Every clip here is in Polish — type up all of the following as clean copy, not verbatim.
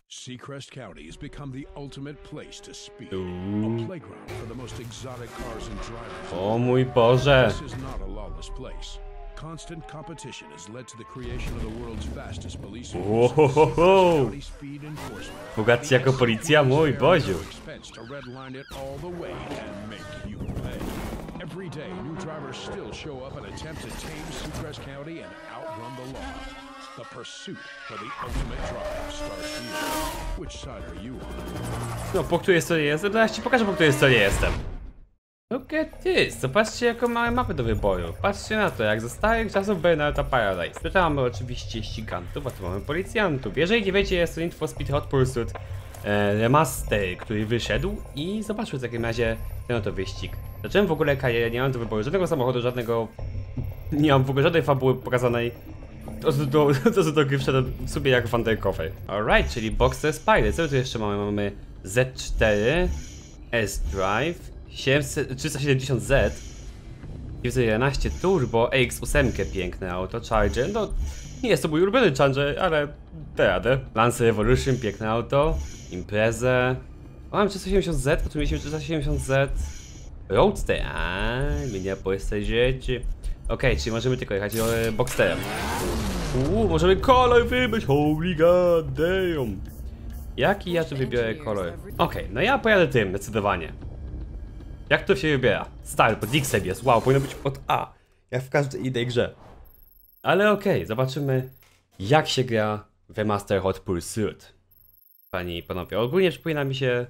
Seacrest County has become the ultimate place to speed. A playground for the most exotic cars and drivers. O mój Boże. This is not a lawless place. Constant competition has led to the creation of the world's fastest police force. County speed enforcement. Bogaci jako policja, mój Boziu. Expense to redline it all the way and make you pay. Every day, new drivers still show up and attempt to tame Seacrest County and outrun the law. The pursuit for the ultimate drive starts here. Which side are you on? No, po której stronie jestem? Teraz ci pokażę, po której stronie jestem. Look at this. Zobaczcie, jaką mamy mapę do wyboru. Patrzcie na to, jak ze starych czasów Burnouta Paradise. Tutaj mamy oczywiście ścigantów, a tu mamy policjantów. Jeżeli nie wiecie, jest to Need for Speed Hot Pursuit remaster, który wyszedł. I zobaczmy w takim razie ten oto wyścig. Zacząłem w ogóle karierę, nie mam do wyboru żadnego samochodu, żadnego... Nie mam w ogóle żadnej fabuły pokazanej. Do gry wszedłem sobie jak Van der Koffer. Alright, czyli Boxster Spider. Co my tu jeszcze mamy? Mamy Z4, S-Drive, 370Z, 911 Turbo, AX8, piękne auto, Charger. No, nie jest to mój ulubiony Charger, ale da radę. Lance Revolution, piękne auto, Imprezę. O, mam 370Z, potem mieliśmy 370Z. Roadster, mnie po rzeczy. Okej, czyli możemy tylko jechać Boxsterem. Możemy kolor wybrać, holy god damn. Jaki ja tu wybiorę kolor? Okej, no ja pojadę tym, zdecydowanie. Jak to się wybiera? Stary, pod X-em jest, wow, powinno być pod A. Jak w każdej innej grze. Ale okej, zobaczymy jak się gra w Remaster Hot Pursuit. Panie i panowie, ogólnie przypomina mi się...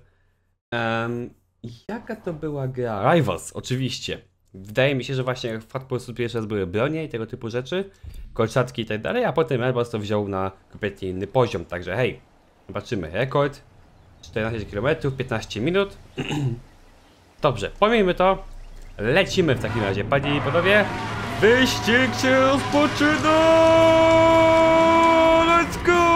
jaka to była gra? Rivals, oczywiście. Wydaje mi się, że właśnie w Hot Pursuit pierwszy raz były bronie i tego typu rzeczy, kolczatki i tak dalej, a potem Airbus to wziął na kompletnie inny poziom, także hej, zobaczymy rekord, 14 km, 15 minut. Dobrze, pomijmy to, lecimy w takim razie, panie i panowie, wyścig się rozpoczyna! Let's go!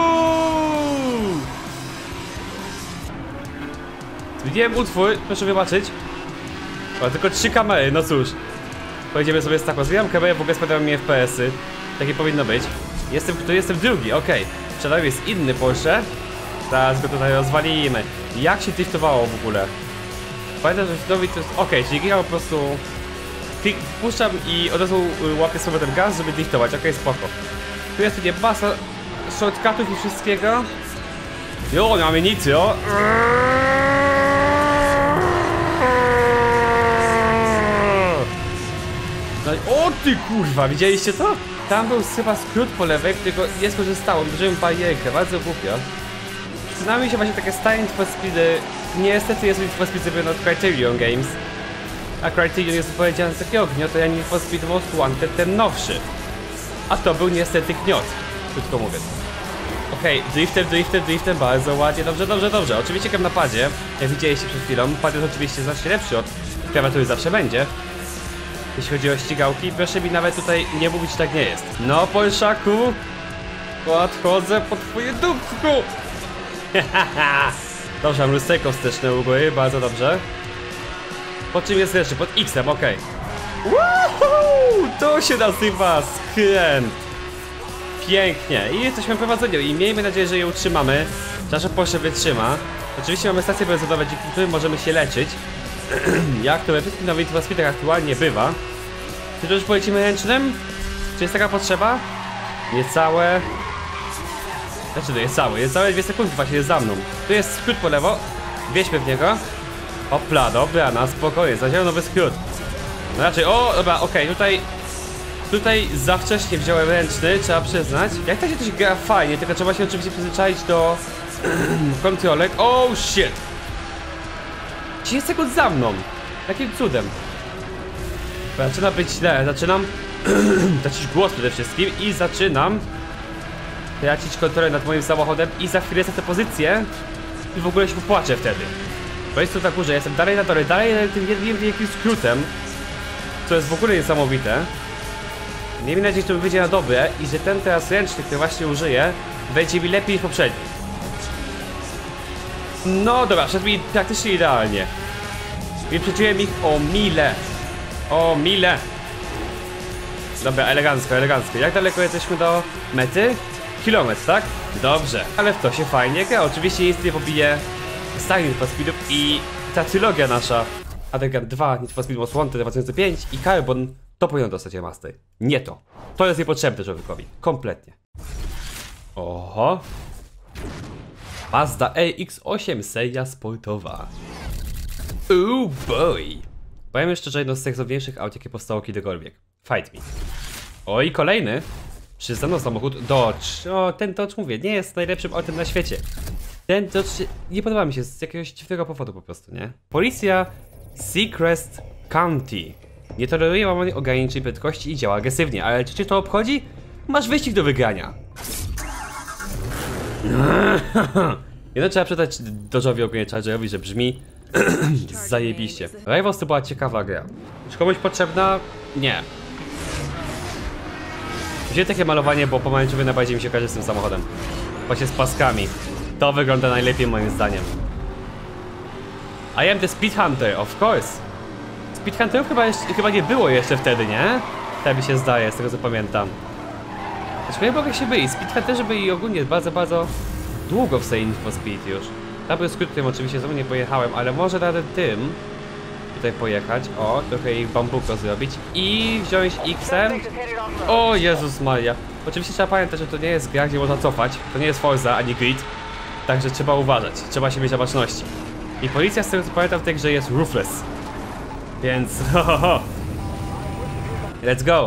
Widziałem utwór, proszę wybaczyć. O, tylko 3 kamery, no cóż. Pojedziemy sobie z taką. Zmieniam kamerę, w ogóle spadają mi FPS-y. Takie powinno być. Jestem drugi, okej. Przed nami jest inny Porsche. Teraz go tutaj rozwalimy. Jak się driftowało w ogóle? Pamiętam, że driftowi to jest... Okej, czyli gra po prostu... Puszczam i od razu łapię sobie ten gaz, żeby driftować, okej, spoko. Tu jest tutaj masa shortcutów i wszystkiego. Jo, nie mamy nic, jo. O ty kurwa, widzieliście to? Tam był chyba skrót po lewej, którego nie skorzystałem, uderzyłem barierkę, bardzo głupio. Przynajmniej się właśnie takie stare Need for Speedy. Niestety jest Need for Speed zrobione od Criterion Games. A Criterion jest odpowiedzialny za takiego gniotu, ja Need for Speed Most Wanted, ten nowszy. A to był niestety gniot, krótko mówiąc. Okej, driftem, bardzo ładnie, dobrze. Oczywiście gram na padzie, jak widzieliście przed chwilą. Pad jest oczywiście znacznie lepszy od klawiatury, zawsze będzie. Jeśli chodzi o ścigałki, proszę mi nawet tutaj nie mówić, że tak nie jest. No, Polszaku, podchodzę pod twoje dupku. Dobrze, mam lusterko wsteczne u góry, bardzo dobrze. Po czym jest jeszcze? Pod X-em, okej. To się nazywa skręt. Pięknie. I jesteśmy prowadzeni i miejmy nadzieję, że je utrzymamy. Nasza Porsche wytrzyma. Oczywiście mamy stacje benzynowe, dzięki którym możemy się leczyć. Jak to we wszystkich nowych Need for Speedach aktualnie bywa. Czy to już polecimy ręcznym? Czy jest taka potrzeba? Niecałe... Znaczy to jest całe 2 sekundy właśnie jest za mną. Tu jest skrót po lewo. Wieźmy w niego. Opla, dobra, na spokojnie, zadziałał nowy skrót. No raczej, o, dobra, okej, tutaj za wcześnie wziąłem ręczny, trzeba przyznać. Jak tak się coś gra fajnie, tylko trzeba się oczywiście przyzwyczaić do kontrolek. Oh shit! 10 sekund za mną! Jakim cudem? Zaczyna być źle, zaczynam tracić głos przede wszystkim i zaczynam tracić kontrolę nad moim samochodem i za chwilę stracę pozycję i w ogóle się popłaczę wtedy. Bo jest tu na górze, jestem dalej na dole, dalej tym jednym wielkim skrótem, co jest w ogóle niesamowite. Miejmy nadzieję, że to wyjdzie na dobre i że ten teraz ręczny, który właśnie użyję, będzie mi lepiej niż poprzedni. No dobra, szedł mi praktycznie idealnie. Wyprzedziłem ich o milę. O milę. Dobra, elegancko. Jak daleko jesteśmy do mety? kilometr, tak? Dobrze, ale w to się fajnie gra. Oczywiście nic nie pobije starych Need for Speedów i ta trylogia nasza Underground 2, Need for Speed Most Wanted 2005 i Carbon to powinno dostać remaster. Nie to. To jest niepotrzebne człowiekowi. Kompletnie. Oho. Mazda RX-8 seria sportowa. Oh boy. Powiem szczerze, jedno z seksowniejszych aut, jakie powstało kiedykolwiek. Fight me. O i kolejny. Przyznano samochód Dodge. O, ten Dodge, mówię, nie jest najlepszym autem na świecie. Ten Dodge nie podoba mi się z jakiegoś dziwnego powodu po prostu, nie? Policja Seacrest County nie toleruje łamania ograniczeń prędkości i działa agresywnie, ale czy cię to obchodzi? Masz wyścig do wygrania. Jedno trzeba przydać Dodge'owi, ogólnie Chargerowi, że brzmi zajebiście. Rivals to była ciekawa gra. Czy komuś potrzebna? Nie. Wziąłem takie malowanie, bo pomarańczowy najbardziej mi się kojarzy z tym samochodem. Właśnie z paskami. To wygląda najlepiej moim zdaniem. I am the Speed Hunter, of course. Speed Hunterów chyba nie było jeszcze wtedy, nie? Tak mi się zdaje, z tego co pamiętam. Zresztą nie mogę się byli. Speed Hunterzy byli ogólnie bardzo długo w serii Need for Speed już. Tam był skrót, którym oczywiście znowu nie pojechałem, ale może nawet tym tutaj pojechać. O, trochę ich bambuko zrobić i wziąć X-em. O Jezus Maria. Oczywiście trzeba pamiętać, że to nie jest gra, gdzie można cofać. To nie jest Forza ani Grid. Także trzeba uważać, trzeba się mieć na baczności. I policja, z tego co pamiętam, w tej grze jest ruthless. Więc let's go.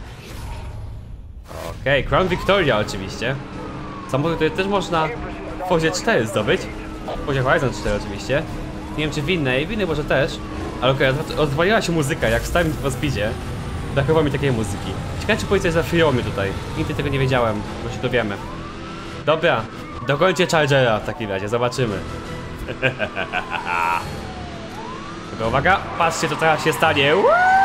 Okej, Crown Victoria oczywiście. Samochód, który też można w Forzie 4 zdobyć. W Forzie Horizon 4 oczywiście. Nie wiem czy w innej może też. Ale okej, odwaliła się muzyka, jak w starym Need for Speedzie. Brakowało mi takiej muzyki. Ciekawe czy policja zafiło mnie tutaj. Nigdy tego nie wiedziałem, bo się dowiemy. Dobra, dokończę Chargera w takim razie, zobaczymy. Dobra, uwaga, patrzcie co teraz się stanie.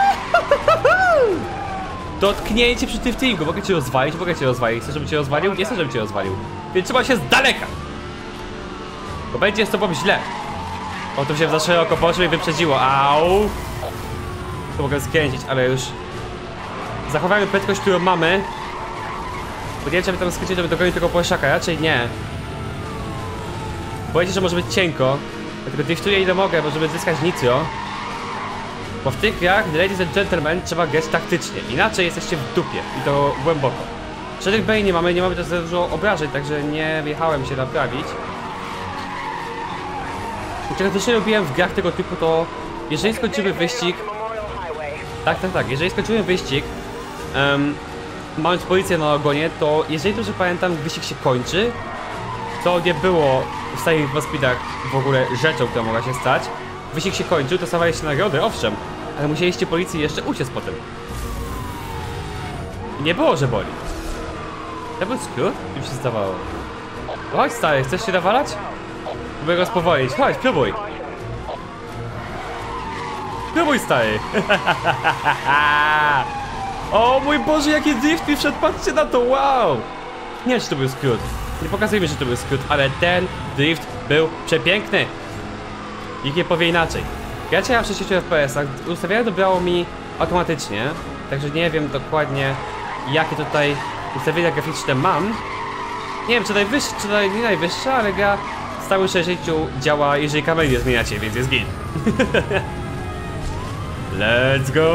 Dotknięcie przy driftingu, mogę cię rozwalić, Chcesz, żebym cię rozwalił? Nie chcę, żebym cię rozwalił. Więc trzeba się z daleka. Bo będzie z tobą źle. O, tu się za szeroko poszło i wyprzedziło, au. To mogę skręcić, ale już zachowajmy prędkość, którą mamy. Bo nie wiem, czy tam skręcić, żeby dogonić tego Porszaka, raczej nie. Boję się, że może być cienko. Dlatego driftuję ile mogę, bo żeby zyskać nitro. Bo w tych grach, ladies and gentlemen, trzeba grać taktycznie. Inaczej jesteście w dupie i to głęboko. Szereg Bay nie mamy też za dużo obrażeń, także nie wjechałem się naprawić. I czego też nie lubiłem w grach tego typu, to jeżeli skończymy wyścig... Tak, jeżeli skończymy wyścig, mając policję na ogonie, to jeżeli dobrze pamiętam, wyścig się kończy, co nie było w starych Need for Speedach w ogóle rzeczą, która mogła się stać. Wyścig się kończył, dostawaliście nagrody, owszem, ale musieliście policji jeszcze uciec potem. I nie było, że boli. To był skrót? Mi się zdawało. Chodź stary, chcesz się nawalać? Próbuję go spowolnić, chodź, próbuj. Próbuj stary. O mój Boże, jaki drift mi wszedł, patrzcie na to, wow. Nie wiem, czy to był skrót. Nie pokazuje mi, że to był skrót, ale ten drift był przepiękny. Nikt nie powie inaczej. Gracie na 60 FPS-ach, ustawianie dobrało mi automatycznie, także nie wiem dokładnie jakie tutaj ustawienia graficzne mam. Nie wiem czy najwyższe, czy nie najwyższe, ale gra w stałym 60 działa, jeżeli kamery nie zmieniacie, więc jest git. Let's go!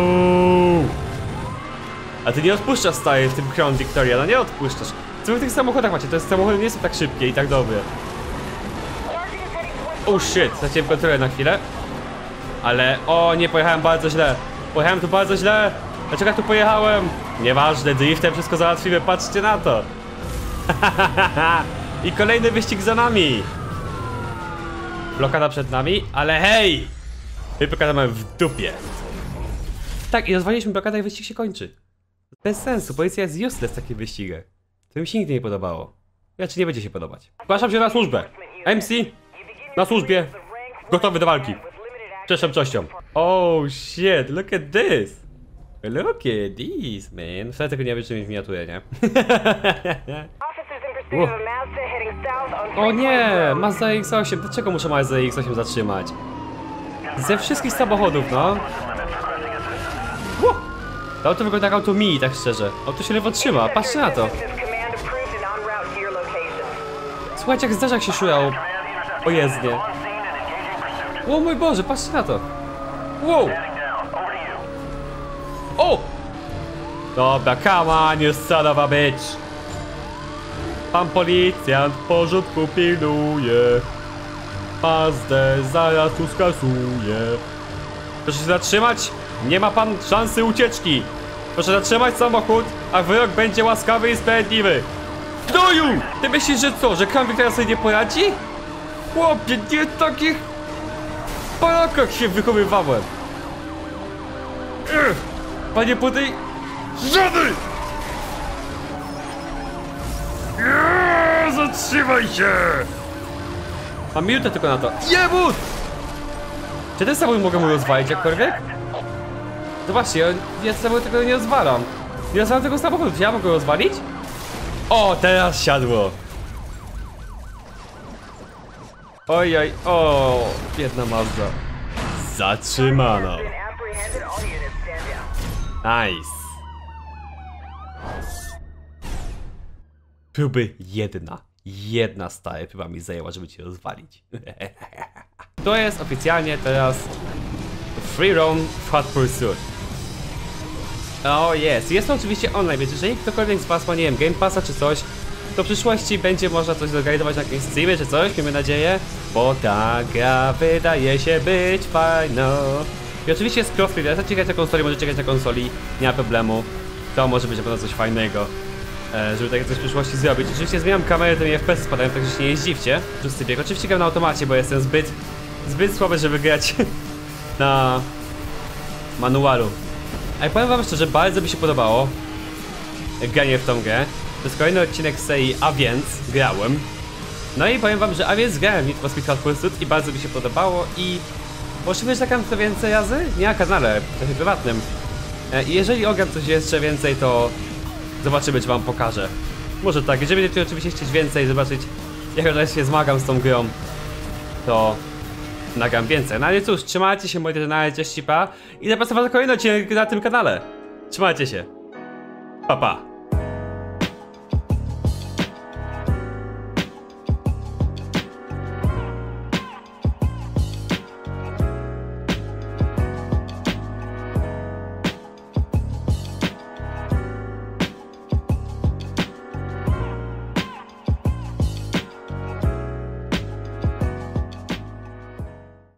A ty nie odpuszczasz stary w tym Crown Victoria, no nie odpuszczasz. Co wy w tych samochodach macie? To jest samochody nie są tak szybkie i tak dobre. Oh shit, straciłem kontrolę na chwilę. Ale, o nie, pojechałem bardzo źle. Pojechałem tu bardzo źle. Dlaczego ja tu pojechałem? Nieważne, driftem wszystko załatwimy, patrzcie na to. I kolejny wyścig za nami. Blokada przed nami, ale hej! My blokadę mamy w dupie. Tak, i rozwaliliśmy blokadę i wyścig się kończy. Bez sensu, policja jest useless w takiej wyścigach. To mi się nigdy nie podobało. Raczej nie będzie się podobać. Zgłaszam się na służbę. MC, na służbie. Gotowy do walki. Z przestępczością. Oh shit, look at this. Look at this, man. Wcale tego nie wyczynić w miniaturę, nie? O nie, Mazda X8. Dlaczego muszę Mazda X8 zatrzymać? Ze wszystkich samochodów, no. To auto wygląda jak auto Mi, tak szczerze. Auto się lewo trzyma, patrzcie na to. Słuchajcie, jak zderzak się szujał. O jezdnie. O mój Boże, patrzcie na to. Wow. O! Dobra, come on, you son of a bitch. Pan policjant w porządku pilnuje. Mazdę zaraz tu skasuje. Proszę się zatrzymać. Nie ma pan szansy ucieczki. Proszę zatrzymać samochód, a wyrok będzie łaskawy i sprawiedliwy. Gnoju! Ty myślisz, że co, że Kamil teraz sobie nie poradzi? Chłopie, nie w takich Polakach się wychowywałem. Panie podej... Żady! Zatrzymaj się! Mam minutę tylko na to. Jebut! Czy ten samochód mogę mu rozwalić jakkolwiek? Zobaczcie, ja samochód tego nie rozwalam. Nie rozwalam tego samochodu, czy ja mogę go rozwalić? O, teraz siadło. Ojoj, o, biedna Mazda. Zatrzymano. Nice. Próby jedna stara próba mi zajęła, żeby cię rozwalić. To jest oficjalnie teraz Free Roam w Hot Pursuit. O jest to oczywiście online, więc jeżeli ktokolwiek z was ma, nie wiem, Game Passa czy coś, to w przyszłości będzie można coś zorganizować na jakimś streamie czy coś, miejmy nadzieję, bo ta gra wydaje się być fajna. I oczywiście jest crossplay, jak chcecie grać na konsoli, możecie grać na konsoli, nie ma problemu. To może być na pewno coś fajnego, żeby takie coś w przyszłości zrobić. Oczywiście zmieniam kamerę, to mi FPS spadają, także się nie zdziwcie. Oczywiście gram na automacie, bo jestem zbyt słaby, żeby grać na manualu. Ale powiem wam szczerze, bardzo mi się podobało granie w tą grę. To jest kolejny odcinek z serii A więc grałem. No i powiem wam, że A więc grałem w Need for Speed Hot Pursuit i bardzo mi się podobało i możliwe, że nagram to więcej razy? Nie na kanale, w czasie prywatnym. I jeżeli ogram coś jeszcze więcej, to zobaczymy, czy wam pokażę. Może tak, jeżeli będziecie oczywiście chcieć więcej zobaczyć, jak ja się zmagam z tą grą, to nagram więcej. No ale cóż, trzymajcie się, moi drodzy, cześć, pa i zapraszam was na kolejny odcinek na tym kanale. Trzymajcie się. Pa, pa.